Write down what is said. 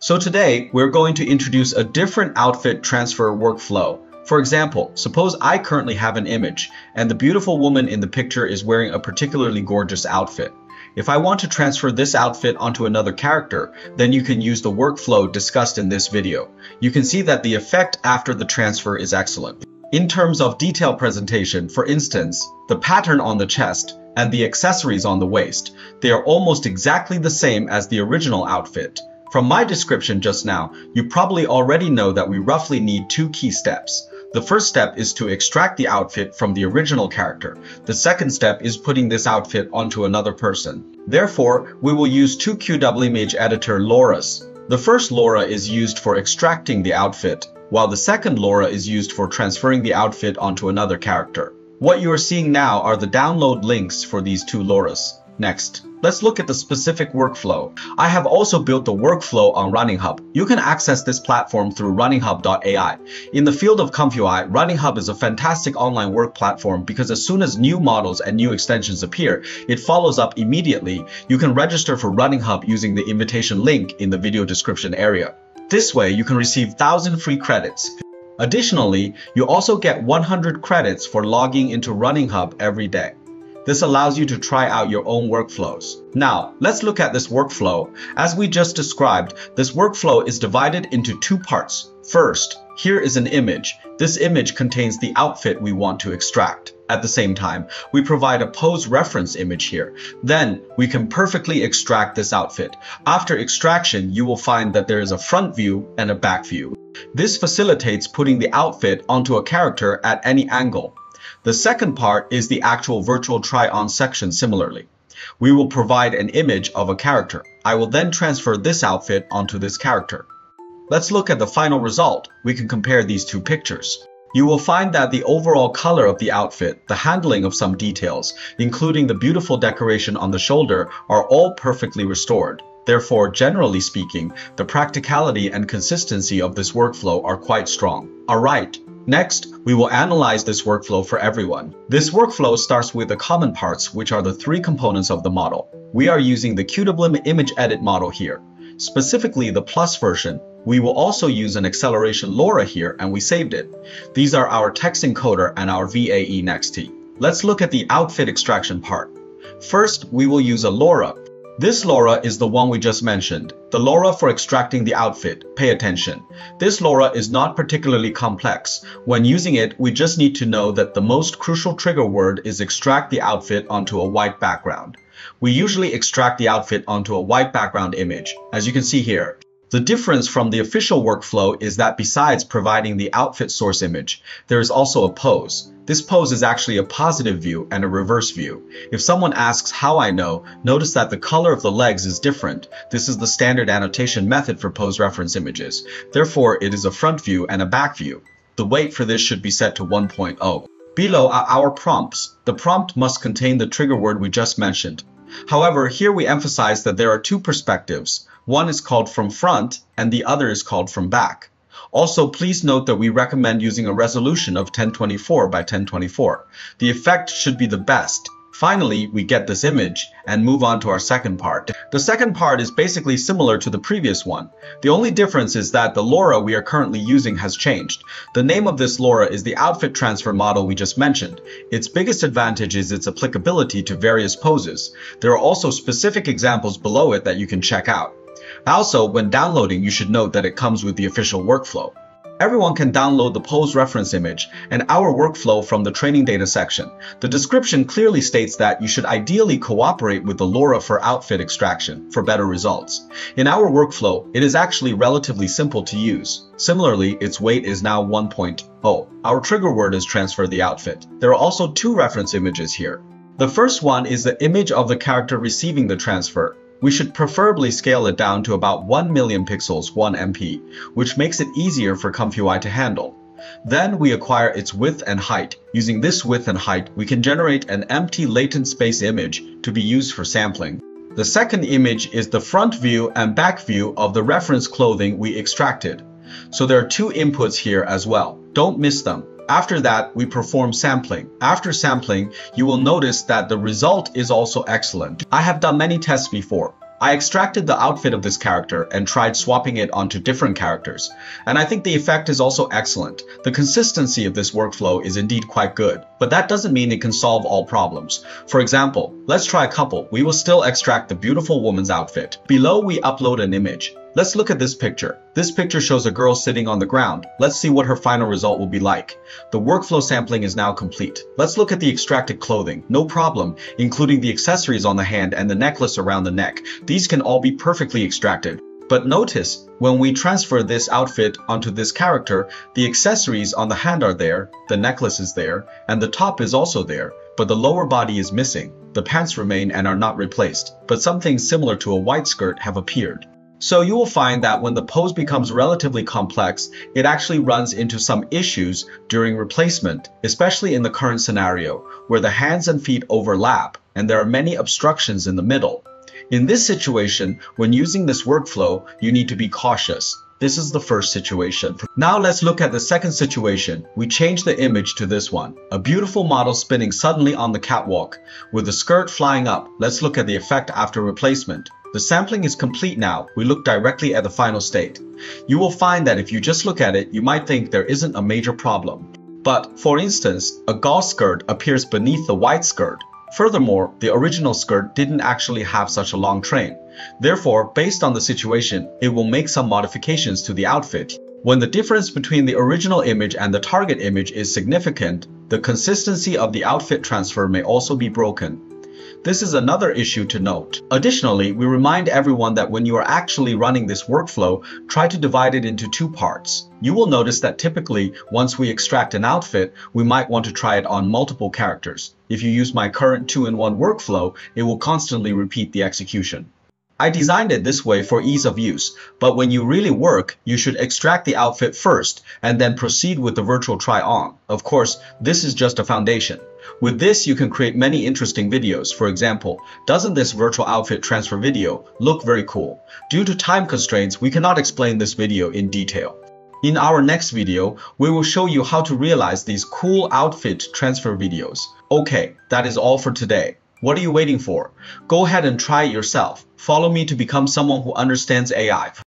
So today, we're going to introduce a different outfit transfer workflow. For example, suppose I currently have an image, and the beautiful woman in the picture is wearing a particularly gorgeous outfit. If I want to transfer this outfit onto another character, then you can use the workflow discussed in this video. You can see that the effect after the transfer is excellent. In terms of detail presentation, for instance, the pattern on the chest and the accessories on the waist, they are almost exactly the same as the original outfit. From my description just now, you probably already know that we roughly need two key steps. The first step is to extract the outfit from the original character. The second step is putting this outfit onto another person. Therefore, we will use two QW image editor LoRAs. The first LoRA is used for extracting the outfit, while the second LoRA is used for transferring the outfit onto another character. What you are seeing now are the download links for these two LoRAs. Next, let's look at the specific workflow. I have also built the workflow on RunningHub. You can access this platform through runninghub.ai. In the field of ComfyUI, RunningHub is a fantastic online work platform because as soon as new models and new extensions appear, it follows up immediately. You can register for RunningHub using the invitation link in the video description area. This way, you can receive 1,000 free credits. Additionally, you also get 100 credits for logging into RunningHub every day. This allows you to try out your own workflows. Now, let's look at this workflow. As we just described, this workflow is divided into two parts. First, here is an image. This image contains the outfit we want to extract. At the same time, we provide a pose reference image here. Then, we can perfectly extract this outfit. After extraction, you will find that there is a front view and a back view. This facilitates putting the outfit onto a character at any angle. The second part is the actual virtual try-on section similarly. We will provide an image of a character. I will then transfer this outfit onto this character. Let's look at the final result. We can compare these two pictures. You will find that the overall color of the outfit, the handling of some details, including the beautiful decoration on the shoulder, are all perfectly restored. Therefore, generally speaking, the practicality and consistency of this workflow are quite strong. Alright. Next, we will analyze this workflow for everyone. This workflow starts with the common parts, which are the three components of the model. We are using the QW image edit model here, specifically the Plus version. We will also use an acceleration LoRA here, and we saved it. These are our text encoder and our VAE Next-T. Let's look at the outfit extraction part. First, we will use a LoRA. This LoRA is the one we just mentioned, the LoRA for extracting the outfit. Pay attention. This LoRA is not particularly complex. When using it, we just need to know that the most crucial trigger word is extract the outfit onto a white background. We usually extract the outfit onto a white background image, as you can see here. The difference from the official workflow is that besides providing the outfit source image, there is also a pose. This pose is actually a positive view and a reverse view. If someone asks how I know, notice that the color of the legs is different. This is the standard annotation method for pose reference images. Therefore, it is a front view and a back view. The weight for this should be set to 1.0. Below are our prompts. The prompt must contain the trigger word we just mentioned. However, here we emphasize that there are two perspectives. One is called from front and the other is called from back. Also, please note that we recommend using a resolution of 1024 by 1024. The effect should be the best. Finally, we get this image and move on to our second part. The second part is basically similar to the previous one. The only difference is that the LoRA we are currently using has changed. The name of this LoRA is the outfit transfer model we just mentioned. Its biggest advantage is its applicability to various poses. There are also specific examples below it that you can check out. Also, when downloading, you should note that it comes with the official workflow. Everyone can download the pose reference image and our workflow from the training data section. The description clearly states that you should ideally cooperate with the LoRA for outfit extraction for better results. In our workflow, it is actually relatively simple to use. Similarly, its weight is now 1.0. Our trigger word is transfer the outfit. There are also two reference images here. The first one is the image of the character receiving the transfer. We should preferably scale it down to about 1 million pixels, 1 MP, which makes it easier for ComfyUI to handle. Then we acquire its width and height. Using this width and height, we can generate an empty latent space image to be used for sampling. The second image is the front view and back view of the reference clothing we extracted. So there are two inputs here as well. Don't miss them. After that, we perform sampling. After sampling, you will notice that the result is also excellent. I have done many tests before. I extracted the outfit of this character and tried swapping it onto different characters, and I think the effect is also excellent. The consistency of this workflow is indeed quite good, but that doesn't mean it can solve all problems. For example, let's try a couple. We will still extract the beautiful woman's outfit. Below, we upload an image. Let's look at this picture. This picture shows a girl sitting on the ground. Let's see what her final result will be like. The workflow sampling is now complete. Let's look at the extracted clothing. No problem, including the accessories on the hand and the necklace around the neck. These can all be perfectly extracted. But notice, when we transfer this outfit onto this character, the accessories on the hand are there, the necklace is there, and the top is also there, but the lower body is missing. The pants remain and are not replaced, but something similar to a white skirt have appeared. So you will find that when the pose becomes relatively complex, it actually runs into some issues during replacement, especially in the current scenario, where the hands and feet overlap, and there are many obstructions in the middle. In this situation, when using this workflow, you need to be cautious. This is the first situation. Now let's look at the second situation. We change the image to this one. A beautiful model spinning suddenly on the catwalk, with the skirt flying up. Let's look at the effect after replacement. The sampling is complete now. We look directly at the final state. You will find that if you just look at it, you might think there isn't a major problem. But, for instance, a gauze skirt appears beneath the white skirt. Furthermore, the original skirt didn't actually have such a long train. Therefore, based on the situation, it will make some modifications to the outfit. When the difference between the original image and the target image is significant, the consistency of the outfit transfer may also be broken. This is another issue to note. Additionally, we remind everyone that when you are actually running this workflow, try to divide it into two parts. You will notice that typically, once we extract an outfit, we might want to try it on multiple characters. If you use my current 2-in-1 workflow, it will constantly repeat the execution. I designed it this way for ease of use, but when you really work, you should extract the outfit first and then proceed with the virtual try-on. Of course, this is just a foundation. With this, you can create many interesting videos. For example, doesn't this virtual outfit transfer video look very cool? Due to time constraints, we cannot explain this video in detail. In our next video, we will show you how to realize these cool outfit transfer videos. Okay, that is all for today. What are you waiting for? Go ahead and try it yourself. Follow me to become someone who understands AI.